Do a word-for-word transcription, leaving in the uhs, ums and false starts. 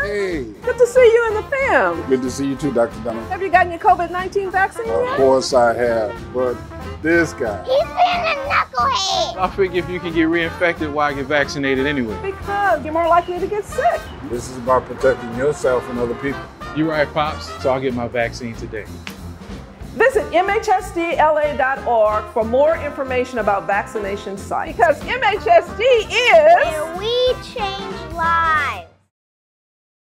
Hey. Good to see you and the fam. Good to see you too, Doctor Dunham. Have you gotten your COVID nineteen vaccine Of yet? course I have, but this guy. He's being a knucklehead. I figure if you can get reinfected, why get vaccinated anyway? Because you're more likely to get sick. This is about protecting yourself and other people. You're right, Pops, so I'll get my vaccine today. Visit M H S D L A dot org for more information about vaccination sites. Because M H S D is... Where we change lives.